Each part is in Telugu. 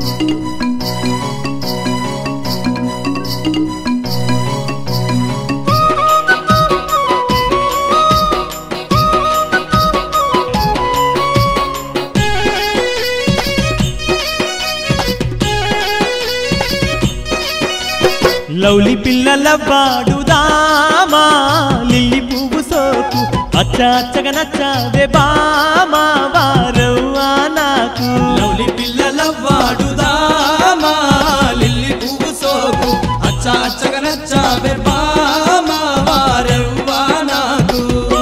లౌలి పిల్లల వాడుదామా లిల్లీ పువ్వు సోకు అచ్చగా నచ్చావే బామా వారవ్వా నాకు లౌలి పిల్లల వాడుదామా లిల్లీ పువ్వు సోకు అచ్చగా నచ్చావే బామా వారవ్వా నాకు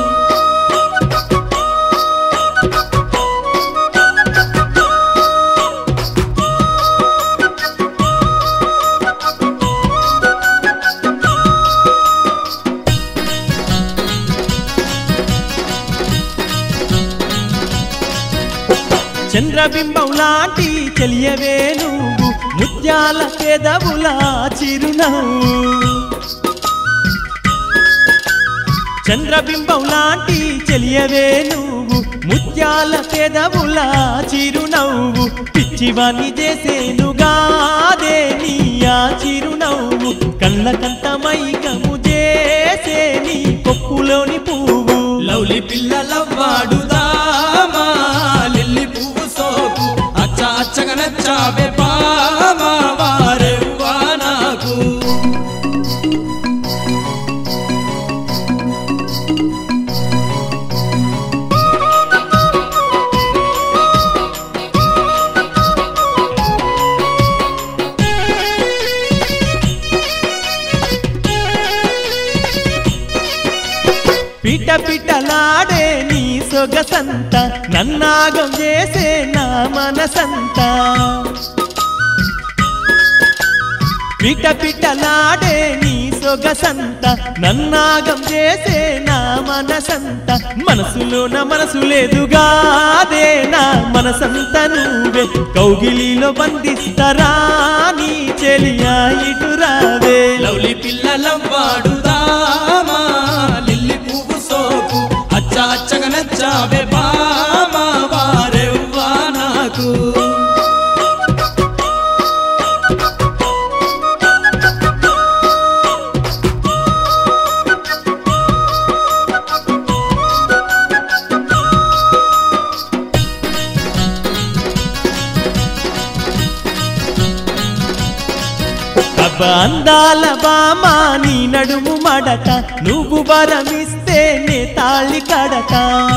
చంద్రబింబం లాంటి చెలియవే నువ్వు ముత్యాల పెదవుల చిరునవ్వు చంద్రబింబం లాంటి చెలియవే నువ్వు ముత్యాల పెదవుల చిరునవ్వు పిచ్చివాణ్ణి చేసేనుగాదే నీ ఆ చిరునవ్వు కళ్ళకంత మైకము చేసే నీ కొప్పులోని పువ్వు లౌలి పిల్లల వాడుదామా లిల్లీ పువ్వు సోకు అచ్చగా నచ్చావే బామా వారవ్వా నాకు పిట పిటలాడే నీ సొగసంత నన్నాగం చేసే నా మనసంత పిట పిటలాడే నీ సొగసంత నన్నాగం చేసే నా మనసంత మనసులోన మనసు లేదుగాదే నా మనసంత నువ్వే కౌగిలిలో బంధిస్తరా నీ చెలియా ఇటురావే లౌలి పిల్లల వాడుదామా లిల్లీ పువ్వు సోకు అచ్చగా నచ్చావే బామా వారవ్వా నాకు అందాల బామా నీ నడుము మడత నువ్వు వరమిస్తే నే తాళి కడత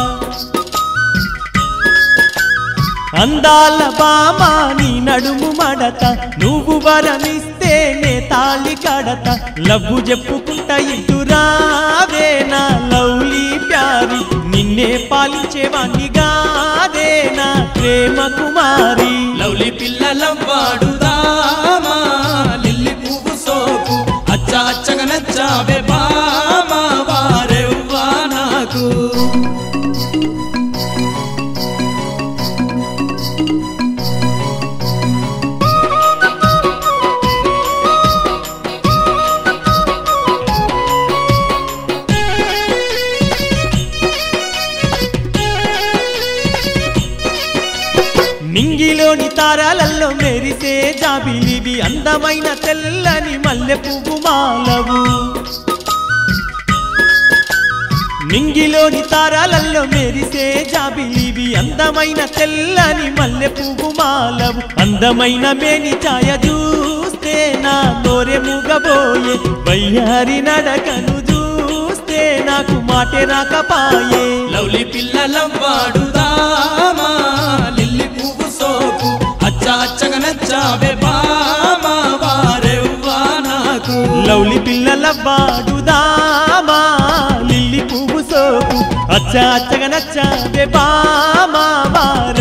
అందాల బామా నీ నడుము మడత నువ్వు వరమిస్తే నే తాళి కడత లవ్వు చెప్పుకుంటా ఇటురావే నా లౌలీ ప్యారి నిన్నే పాలించేవాణ్ణి గాదే నా ప్రేమ కుమారి లౌలి పిల్లల వాడుదామా లిల్లీ పువ్వు సోకు అచ్చగా నచ్చావే బామా వారవ్వా నాకు నింగిలోని తారాలల్లో మెరిసే జాబిలివి అందమైన తెల్లని మల్లె పువ్వు మాలవు నింగిలోని తారాలల్లో మెరిసే జాబిలివి అందమైన తెల్లని మల్లె పువ్వు మాలవు అందమైన మేని ఛాయ చూస్తే నా నోరె మూగబోయే వయ్యారి నడకను చూస్తే నాకు మాటే రాకపాయే లౌలి పిల్లల వాడుదామా లిల్లీ పువ్వు సోకు అచ్చగా నచ్చావే బామా వారవ్వా నాకు లౌలి పిల్లల వాడుదామా లిల్లీ పువ్వు సోకు అచ్చగా నచ్చావే బామా